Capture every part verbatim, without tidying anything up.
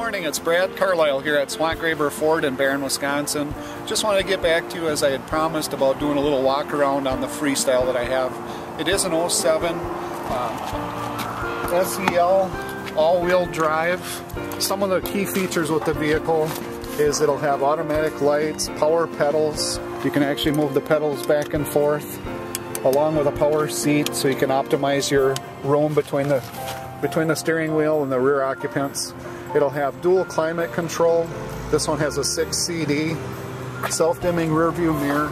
morning, it's Brad Carlisle here at Swant Ford in Barron, Wisconsin. Just wanted to get back to you as I had promised about doing a little walk around on the Freestyle that I have. It is an oh seven uh, S E L all-wheel drive. Some of the key features with the vehicle is it'll have automatic lights, power pedals. You can actually move the pedals back and forth, along with a power seat, so you can optimize your room between the between the steering wheel and the rear occupants. It'll have dual climate control. This one has a six C D, self-dimming rear view mirror.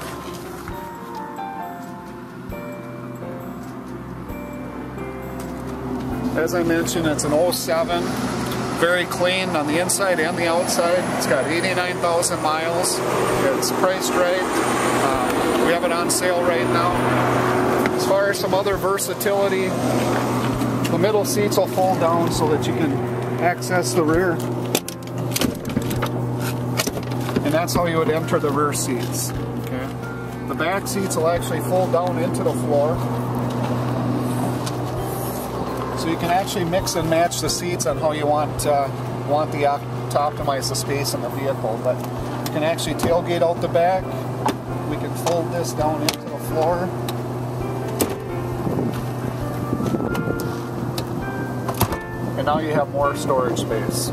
As I mentioned, it's an oh seven, very clean on the inside and the outside. It's got eighty-nine thousand miles. It's priced right. Um, we have it on sale right now. As far as some other versatility, the middle seats will fold down so that you can access the rear. And that's how you would enter the rear seats. Okay. The back seats will actually fold down into the floor. So you can actually mix and match the seats on how you want, uh, want the op to optimize the space in the vehicle. But you can actually tailgate out the back. We can fold this down into the floor. And now you have more storage space.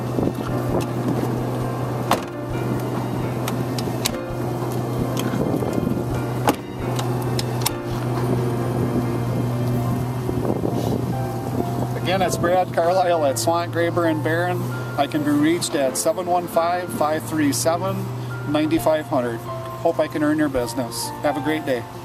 Again, it's Brad Carlisle at Swant in Barron. I can be reached at seven one five, five three seven, nine five zero zero. Hope I can earn your business. Have a great day.